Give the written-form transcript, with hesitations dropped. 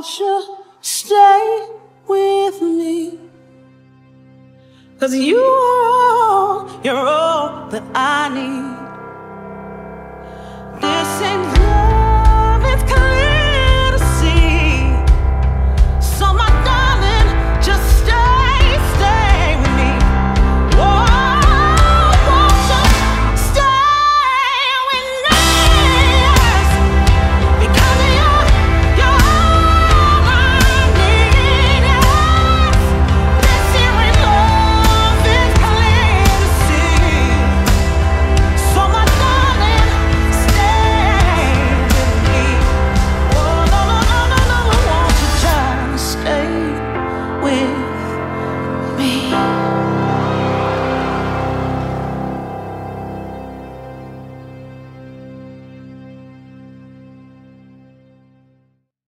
won't you stay with me? 'Cause you're all that I need.